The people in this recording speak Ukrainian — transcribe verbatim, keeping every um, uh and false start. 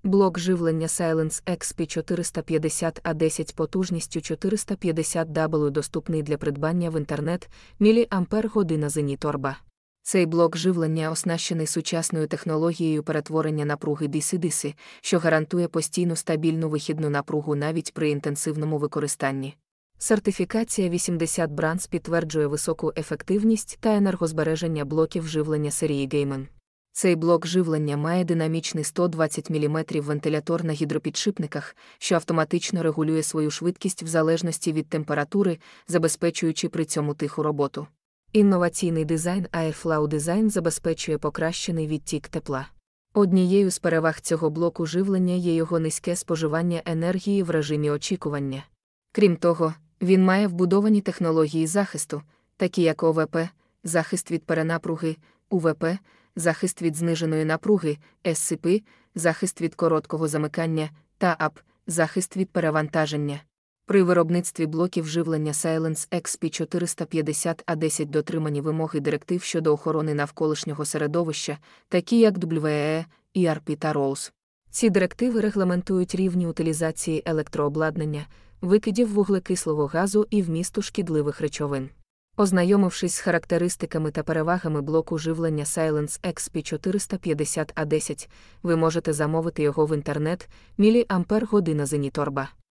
Блок живлення Silence ікс пі чотириста п'ятдесят А десять потужністю чотириста п'ятдесят ватт доступний для придбання в інтернет, міліампер-година Зеніторба. Цей блок живлення оснащений сучасною технологією перетворення напруги ді сі ді сі, що гарантує постійну стабільну вихідну напругу навіть при інтенсивному використанні. Сертифікація вісімдесят Brands підтверджує високу ефективність та енергозбереження блоків живлення серії Gaiman. Цей блок живлення має динамічний сто двадцять міліметрів вентилятор на гідропідшипниках, що автоматично регулює свою швидкість в залежності від температури, забезпечуючи при цьому тиху роботу. Інноваційний дизайн Airflow Design забезпечує покращений відтік тепла. Однією з переваг цього блоку живлення є його низьке споживання енергії в режимі очікування. Крім того, він має вбудовані технології захисту, такі як о ве пе, захист від перенапруги, у ве пе, захист від зниженої напруги, ес сі пі, захист від короткого замикання, та ей ей пі, захист від перевантаження. При виробництві блоків живлення Silence ікс пі чотириста п'ятдесят А десять дотримані вимоги директив щодо охорони навколишнього середовища, такі як дабл ю і і, і ар пі та роуз. Ці директиви регламентують рівні утилізації електрообладнання, викидів вуглекислого газу і вмісту шкідливих речовин. Ознайомившись з характеристиками та перевагами блоку живлення Silence ікс пі чотириста п'ятдесят А десять, ви можете замовити його в інтернет, міліампер-година Зеніторба.